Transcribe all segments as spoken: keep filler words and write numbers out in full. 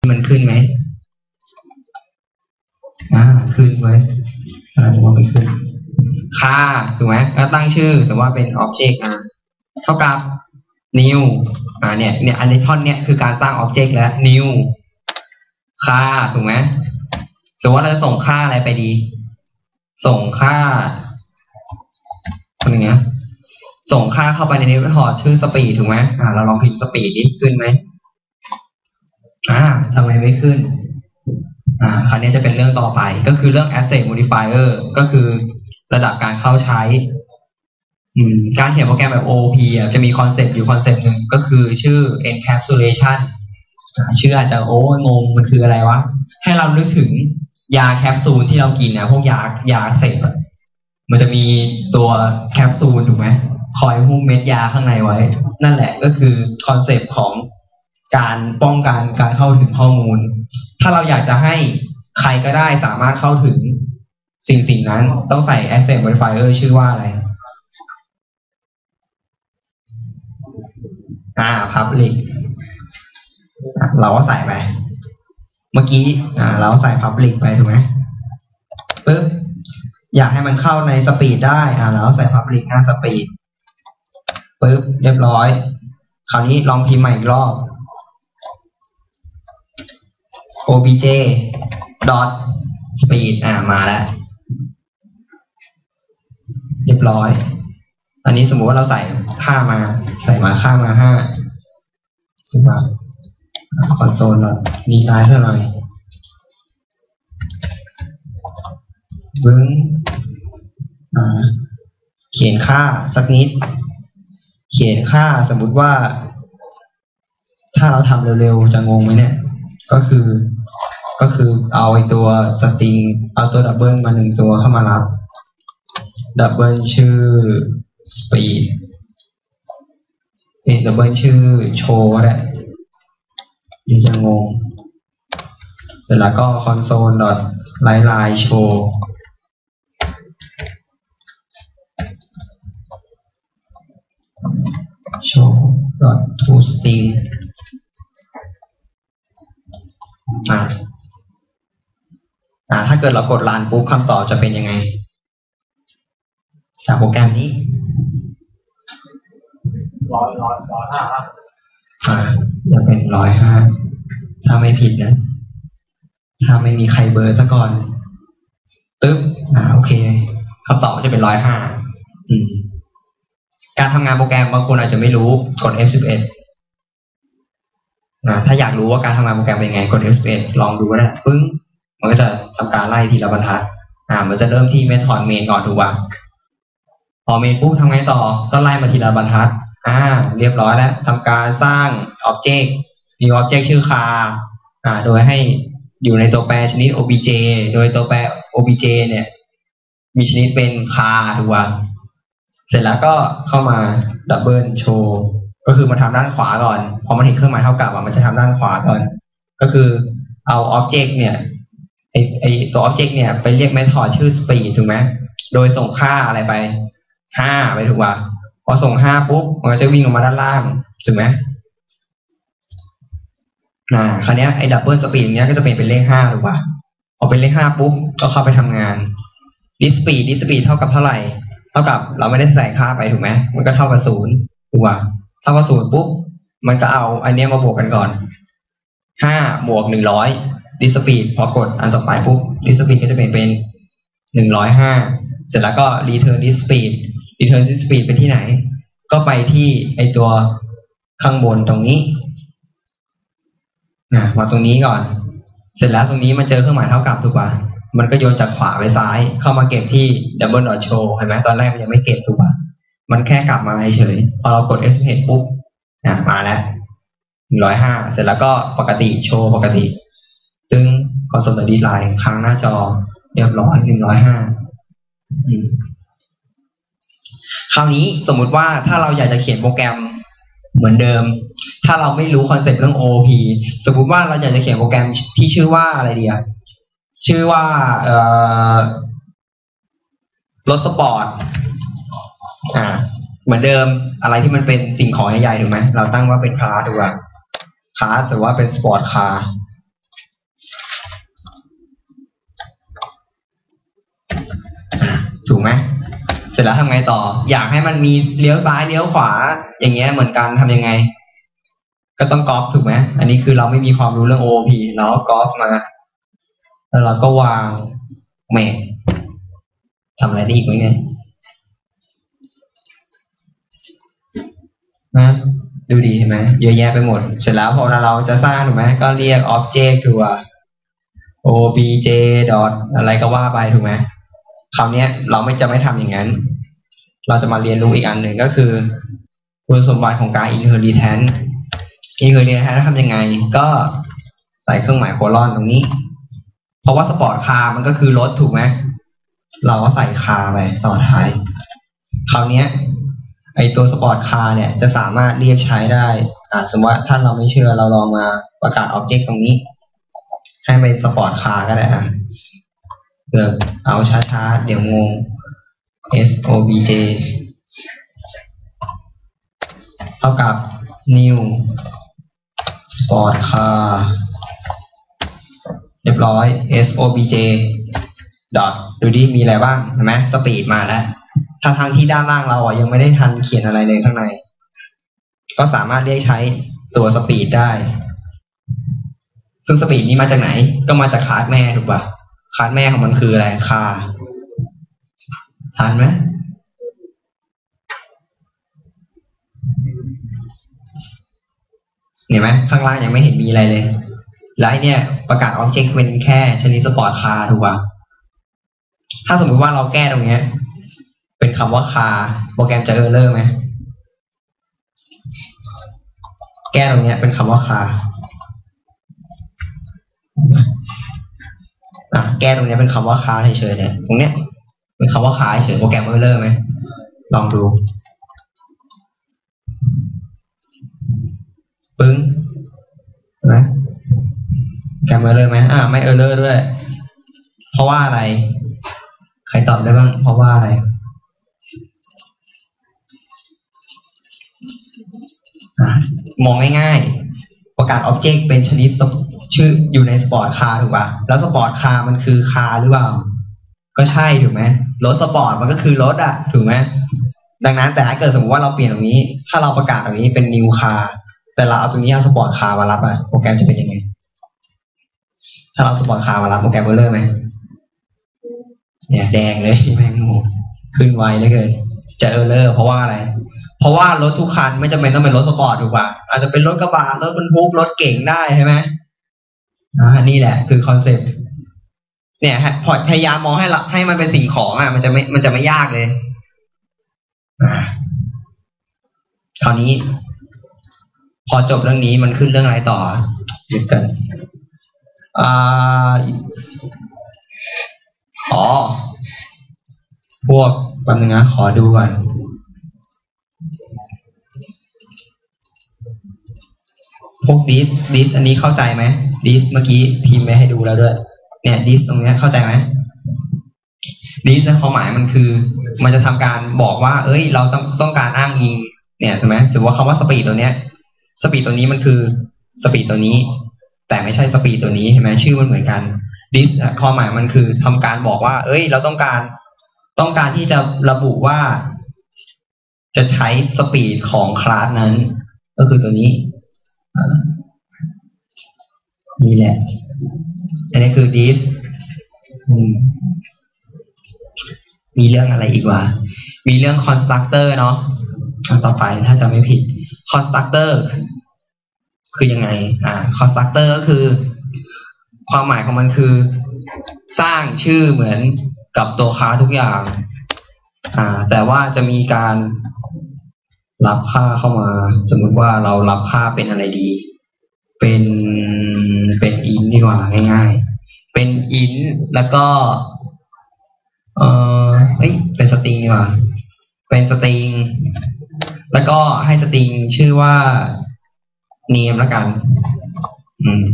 มันขึ้นไหมอ่าขึ้นไว้อะไรว่าไม่ขึ้นค่าถูกไหมแล้วตั้งชื่อสมมติว่าเป็น object อ่ะเท่ากับ new อ่าเนี่ยเนี่ยอันนี้ท่อนเนี้ยคือการสร้าง object แล้ว new ค่าถูกไหมสมมติว่าเราจะส่งค่าอะไรไปดีส่งค่าอะไรเงี้ยส่งค่าเข้าไปในเมธอดชื่อ speed ถูกไหมอ่าเราลองพิมพ์ speed ดิขึ้นไหมอ่าทำไมไม่ขึ้นอ่าคราวนี้จะเป็นเรื่องต่อไปก็คือเรื่อง asset modifier ก็คือระดับการเข้าใช้อืมการเขียนโปรแกรมแบบ โอ โอ พี อ่ะจะมีคอนเซปต์อยู่คอนเซปต์หนึ่งก็คือชื่อ encapsulation ชื่ออาจจะโอ้งงมันคืออะไรวะให้เรานึกถึงยาแคปซูลที่เรากินนะพวกยายาเสพมันจะมีตัวแคปซูลถูกไหมคอยหุ้มเม็ดยาข้างในไว้นั่นแหละก็คือคอนเซปต์ของการป้องกันการเข้าถึงข้อมูลถ้าเราอยากจะให้ใครก็ได้สามารถเข้าถึงสิ่งสิ่งนั้นต้องใส่ asset modifier ชื่อว่าอะไรอ่า public เราก็ใส่ไปเมื่อกี้อ่าเราใส่ public ไปถูกไหมปึ๊บอยากให้มันเข้าใน speed ได้อ่าเราใส่ public หน้า speed ปึ๊บเรียบร้อยคราวนี้ลองพิมพ์ใหม่อีกรอบ obj dot speed อ่ามาแล้วเรียบร้อยอันนี้สมมุติว่าเราใส่ค่ามาใส่มาค่ามาห้าถูกป่ะคอนโซลเรามีไลน์ซะหน่อยบึ้งอ่าเขียนค่าสักนิดเขียนค่าสมมุติว่าถ้าเราทำเร็วๆจะงงไหมเนี่ยก็คือก็คือเอาไอตัวสตริงเอาตัวดับเบิลมาหนึ่งตัวเข้ามารับดับเบิลชื่อ speed เป็นดับเบิลชื่อโชว์ก็ได้ยังจะงงเสร็จแล้วก็ console dot line line show show dot to string อ่าอ่าถ้าเกิดเรากดรันปุ๊บคำตอบจะเป็นยังไงจากโปรแกรมนี้ร้อยร้อยร้อยห้าอ่าจะเป็นร้อยห้าถ้าไม่ผิดนะถ้าไม่มีใครเบอร์ซะก่อนตึ๊บอ่าโอเคคำตอบจะเป็นร้อยห้าอืมการทำงานโปรแกรมบางคนอาจจะไม่รู้กด เอฟ สิบเอ็ด นะถ้าอยากรู้ว่าการทำงานโปรแกรมเป็นยังไงกด เอฟ สิบเอ็ด ลองดูก็ได้ปึ้งมันก็จะทำการไล่ทีละบรรทัดอ่ามันจะเริ่มที่ method main ก่อนถูกป่ะพอ main ปุ๊บทำไงต่อก็ไล่มาทีละบรรทัดอ่าเรียบร้อยแล้วทำการสร้าง object มี object ชื่อ car อ่าโดยให้อยู่ในตัวแปรชนิด obj โดยตัวแปร obj เนี่ยมีชนิดเป็น car ถูกป่ะเสร็จแล้วก็เข้ามา double show ก็คือมาทำด้านขวาก่อนพอมันเห็นเครื่องหมายเท่ากับมันจะทำด้านขวาก่อนก็คือเอา object เนี่ยไอไอตัว object เนี่ยไปเรียก method ชื่อ speed ถูกไหมโดยส่งค่าอะไรไปห้าไปถูกป่ะพอส่งห้าปุ๊บมันก็จะวิ่งลงมาด้านล่างถูกไหมอ่าคราวนี้ไอ้ double speed เนี้ยก็จะเป็นเป็นเลขห้าถูกป่ะพอเป็นเลขห้าปุ๊บก็เข้าไปทำงาน this speed this speed เท่ากับเท่าไหร่เท่ากับเราไม่ได้ใส่ค่าไปถูกไหมมันก็เท่ากับศูนย์ถูกป่ะเท่ากับศูนย์ปุ๊บมันก็เอาอันนี้มาบวกกันก่อนห้าบวกหนึ่งร้อย this speed พอกดอันต่อไปปุ๊บ this speed ก็จะเป็นเป็นหนึ่งร้อยห้าเสร็จแล้วก็ return this speed return this speed ไปที่ไหนก็ไปที่ไอตัวข้างบนตรงนี้อ่ะมาตรงนี้ก่อนเสร็จแล้วตรงนี้มันเจอเครื่องหมายเท่ากับถูกป่ะมันก็โยนจากขวาไปซ้ายเข้ามาเก็บที่ double dot show เห็นไหมตอนแรกมันยังไม่เก็บถูกป่ะมันแค่กลับมาเฉยพอเรากด เอฟ สิบเอ็ด ปุ๊บอ่ะมาแล้วหนึ่งร้อยห้าเสร็จแล้วก็ปกติโชว์ปกติซึ่ง console dot line ค้างหน้าจอเรียบร้อยหนึ่งร้อยห้าคราวนี้สมมุติว่าถ้าเราอยากจะเขียนโปรแกรมเหมือนเดิมถ้าเราไม่รู้คอนเซ็ปต์เรื่อง โอ โอ พี สมมุติว่าเราอยากจะเขียนโปรแกรมที่ชื่อว่าอะไรดีอะชื่อว่าเอ่อรถสปอร์ตอ่าเหมือนเดิมอะไรที่มันเป็นสิ่งของใหญ่ๆถูกไหมเราตั้งว่าเป็นคาร์ถูกป่ะคาร์หรือว่าเป็นสปอร์ตคาร์ถูกไหมเสร็จแล้วทำไงต่ออยากให้มันมีเลี้ยวซ้ายเลี้ยวขวาอย่างเงี้ยเหมือนกันทำยังไงก็ต้องก๊อปถูกไหมอันนี้คือเราไม่มีความรู้เรื่อง โอ โอ พี เราก็ก๊อปมาแล้วเราก็วางแหมทำอะไรได้อีกไหมเนี่ยนะดูดีเห็นไหมเยอะแยะไปหมดเสร็จแล้วพอเราจะสร้างถูกไหมก็เรียก object ตัว โอ บี เจ dot อะไรก็ว่าไปถูกไหมคราวนี้เราไม่จะไม่ทำอย่างนั้นเราจะมาเรียนรู้อีกอันหนึ่งก็คือคุณสมบัติของการ inheritance inheritance ทำยังไงก็ใส่เครื่องหมายโคลอนตรงนี้เพราะว่าสปอร์ตคาร์มันก็คือรถถูกไหมเราก็ใส่คาร์ไปต่อท้ายคราวนี้ไอตัวสปอร์ตคาร์เนี่ยจะสามารถเรียกใช้ได้อ่าสมมติว่าท่านเราไม่เชื่อเราลองมาประกาศ object ตรงนี้ให้เป็นสปอร์ตคาร์ก็ได้อ่ะเดี๋ยวเอาช้าๆเดี๋ยวงง sobj เท่ากับ new sport car เรียบร้อย sobj ดอทดูดิมีอะไรบ้างเห็นไหมสปีดมาแล้วถ้าทางที่ด้านล่างเราอ่ะยังไม่ได้ทันเขียนอะไรเลยข้างในก็สามารถเรียกใช้ตัวสปีดได้ซึ่งสปีดนี้มาจากไหนก็มาจากคลาสแม่ถูกป่ะคลาสแม่ของมันคืออะไรคาทันไหมเห็นไหมข้างล่างยังไม่เห็นมีอะไรเลยแล้วไอเนี่ยประกาศ object เป็นแค่ชนิดสปอร์ตคาร์ถูกป่ะถ้าสมมติว่าเราแก้ตรงเนี้ยเป็นคำว่าคาโปรแกรมจะเออร์เลอร์ไหมแก้ตรงเนี้ยเป็นคำว่าคาอ่ะแก้ตรงเนี้ยเป็นคำว่าคาเฉยๆเนี่ยตรงเนี้ยเป็นคำว่าคาเฉยโปรแกรมเออร์เลอร์ไหมลองดูปึ้งนะแกมเออร์เลอร์ไหมอ่าไม่เออร์เลอร์ด้วยเพราะว่าอะไรใครตอบได้บ้างเพราะว่าอะไรมองง่ายๆประกาศ object เป็นชนิดชื่ออยู่ในสปอร์ตคาร์ถูกป่ะแล้วสปอร์ตคาร์มันคือคาร์หรือเปล่าก็ใช่ถูกไหมรถสปอร์ตมันก็คือรถอะถูกไหมดังนั้นแต่ถ้าเกิดสมมติว่าเราเปลี่ยนตรงนี้ถ้าเราประกาศตรงนี้เป็น new car แต่เราเอาตรงนี้เอาสปอร์ตคาร์มารับอะโปรแกรมจะเป็นยังไงถ้าเราสปอร์ตคาร์มารับโปรแกรมเออร์เลอร์ไหมเนี่ยแดงเลยแม่งโหขึ้นไวเลยเกินจะเออร์เลอร์เพราะว่าอะไรเพราะว่ารถทุกคันไม่จำเป็นต้องเป็นรถสปอร์ตถูกป่ะอาจจะเป็นรถกระบะรถบรรทุกรถเก๋งได้ใช่ไหมอ่านี่แหละคือคอนเซ็ปต์เนี่ยพยายามมองให้ละให้มันเป็นสิ่งของอ่ะมันจะไม่มันจะไม่ยากเลยอ่าคราวนี้พอจบเรื่องนี้มันขึ้นเรื่องอะไรต่อหยุดกันอ่าอ๋อพวกแป๊บนึงนะขอดูก่อนพวก dis dis อันนี้เข้าใจไหม dis เมื่อกี้พิมพ์ไว้ให้ดูแล้วด้วยเนี่ย dis ตรงนี้เข้าใจไหม dis ความหมายมันคือมันจะทำการบอกว่าเอ้ยเราต้องต้องการอ้างอิงเนี่ยใช่ไหมสมมติว่าคำว่าสปีดตัวเนี้ยสปีดตัวนี้มันคือสปีดตัวนี้แต่ไม่ใช่สปีดตัวนี้เห็นไหมชื่อมันเหมือนกัน dis ความหมายมันคือทำการบอกว่าเอ้ยเราต้องการต้องการที่จะระบุว่าจะใช้สปีดของคลาสนั้นก็คือตัวนี้นี่แหละอันนี้คือ dis มีเรื่องอะไรอีกวะมีเรื่อง constructor เนาะอันต่อไปถ้าจะไม่ผิด constructor คือยังไงอ่า constructor ก็คือความหมายของมันคือสร้างชื่อเหมือนกับตัวคลาสทุกอย่างอ่าแต่ว่าจะมีการรับค่าเข้ามาสมมติว่าเรารับค่าเป็นอะไรดีเป็นเป็น int ดีกว่าง่ายๆเป็น int แล้วก็เออเอ้ยเป็นสตริงดีกว่าเป็นสตริงแล้วก็ให้สตริงชื่อว่า name แล้วกันอืม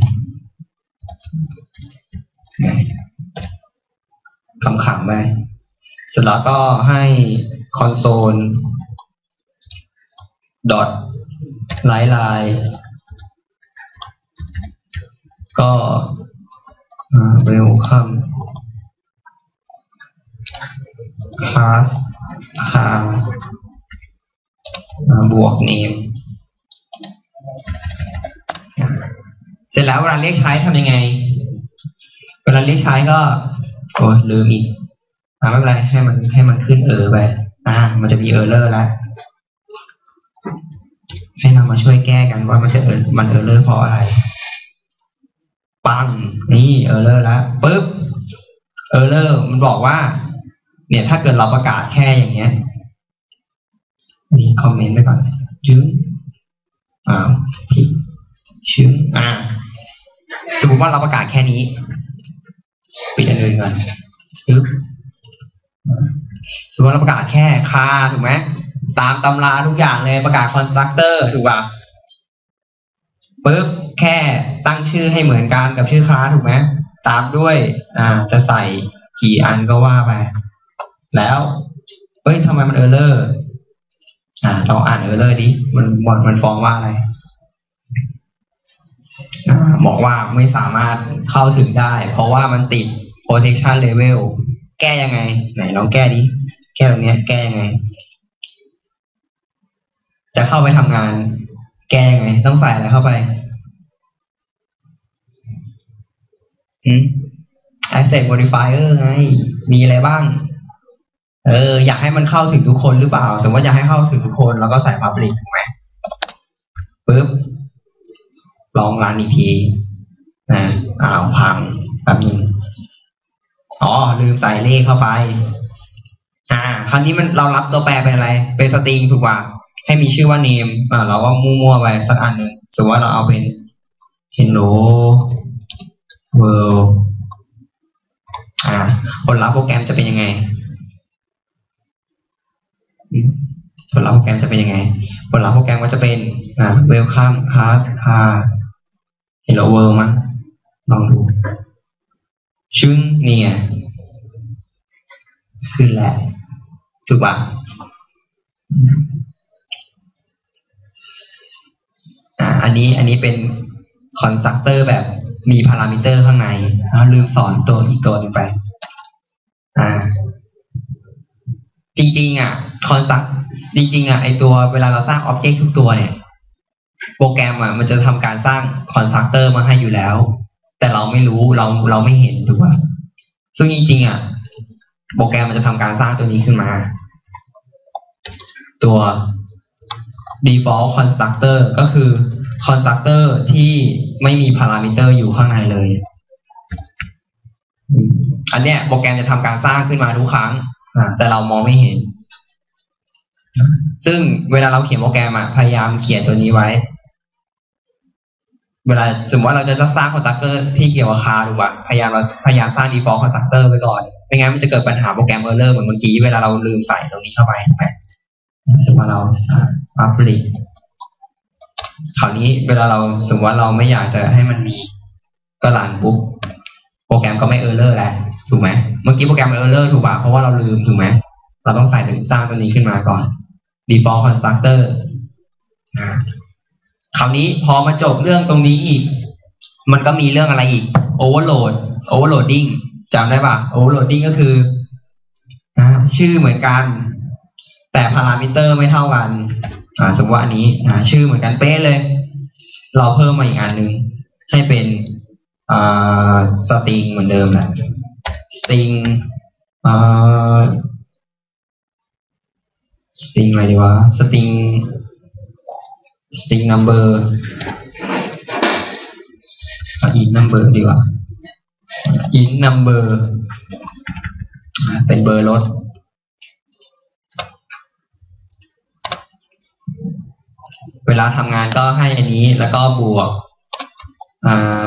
ขำๆไปเสร็จแล้วก็ให้ console dot ไลน์ไลน์ก็เวลคัม class ค่าบวก name เสร็จแล้วเวลาเรียกใช้ทำยังไงเวลาเรียกใช้ก็โอ้ลืมอีกอ่าไม่เป็นไรให้มันให้มันขึ้นเออไปอ่ามันจะมีเออร์เลอร์แล้วให้เรามาช่วยแก้กันว่ามันจะเออมันเออร์เลอร์เพราะอะไรปังนี่เออร์เลอร์แล้วปึ๊บเออร์เลอร์มันบอกว่าเนี่ยถ้าเกิดเราประกาศแค่อย่างเงี้ยมีคอมเมนต์ไปก่อนจึ้งอ้าวผิดชึ้งอ่าสมมติว่าเราประกาศแค่นี้ปิดอันอื่นก่อนปึ๊บสมมติเราประกาศแค่คาถูกไหมตามตำราทุกอย่างเลยประกาศ constructor ถูกป่ะปึ๊บแค่ตั้งชื่อให้เหมือนกันกับชื่อคลาสถูกไหมตามด้วยอ่าจะใส่กี่อันก็ว่าไปแล้วเฮ้ยทำไมมันเออร์เลอร์อ่าเราอ่านเออร์เลอร์ดิมันมันมันฟ้องว่าอะไรอ่าบอกว่าไม่สามารถเข้าถึงได้เพราะว่ามันติด protection level แก้ยังไงไหนลองแก้ดิแก้ตรงนี้แก้ยังไงจะเข้าไปทำงานแก้ยังไงต้องใส่อะไรเข้าไปอืม access modifier ไงมีอะไรบ้างเอออยากให้มันเข้าถึงทุกคนหรือเปล่าสมมติว่าอยากให้เข้าถึงทุกคนแล้วก็ใส่ public ถูกไหมปึ๊บลองรันอีกทีนะอ้าวพังแป๊บนึงอ๋อลืมใส่เลขเข้าไปอ่าคราวนี้มันเรารับตัวแปรเป็นอะไรเป็นสตริงถูกป่ะให้มีชื่อว่า name อ่าเราก็มั่วๆไปสักอันหนึ่งสมมติว่าเราเอาเป็น hello world อ่าผลลัพธ์โปรแกรมจะเป็นยังไงผลลัพธ์โปรแกรมจะเป็นยังไงผลลัพธ์โปรแกรมก็จะเป็นอ่า welcome class car hello world มั้งลองดูชึ้งเนี่ยขึ้นแล้วถูกป่ะอ่าอันนี้อันนี้เป็นคอนสตรักเตอร์แบบมีพารามิเตอร์ข้างในลืมสอนตัวอีกตัวหนึ่งไปอ่าจริงๆอ่ะคอนสตรักจริงๆอ่ะไอตัวเวลาเราสร้างอ็อบเจกต์ทุกตัวเนี่ยโปรแกรมอ่ะมันจะทำการสร้างคอนสตรักเตอร์มาให้อยู่แล้วแต่เราไม่รู้เราเราไม่เห็นถูกป่ะซึ่งจริงๆอ่ะโปรแกรมมันจะทำการสร้างตัวนี้ขึ้นมาตัว default constructor ก็คือ constructor ที่ไม่มีพารามิเตอร์อยู่ข้างในเลยอันเนี้ยโปรแกรมจะทำการสร้างขึ้นมาทุกครั้งแต่เรามองไม่เห็นซึ่งเวลาเราเขียนโปรแกรมอ่ะพยายามเขียนตัวนี้ไว้เวลาสมมติว่าเราจะสร้าง constructor ที่เกี่ยวกับคาถูกป่ะพยายามเราพยายามสร้าง default constructor ไว้ก่อนไม่งั้นมันจะเกิดปัญหาโปรแกรม error เหมือนเมื่อกี้เวลาเราลืมใส่ตรงนี้เข้าไปถูกไหมสมมติว่าเรา public คราวนี้เวลาเราสมมติว่าเราไม่อยากจะให้มันมีก็รันปุ๊บโปรแกรมก็ไม่ error แล้วถูกไหมเมื่อกี้โปรแกรม error ถูกป่ะเพราะว่าเราลืมถูกไหมเราต้องใส่ถึงสร้างตัวนี้ขึ้นมาก่อน default constructor อ่าคราวนี้พอมาจบเรื่องตรงนี้อีกมันก็มีเรื่องอะไรอีก overload overloading จำได้ป่ะ overloading ก็คืออ่าชื่อเหมือนกันแต่พารามิเตอร์ไม่เท่ากันอ่าสมมติว่าอันนี้อ่าชื่อเหมือนกันเป๊ะเลยเราเพิ่มมาอีกอันหนึ่งให้เป็นอ่าสตริงเหมือนเดิมแหละสตริงอ่าสตริงอะไรดีวะสตริงสตริง number เอา int number ดีกว่า int number เป็นเบอร์รถเวลาทำงานก็ให้อันนี้แล้วก็บวกอ่า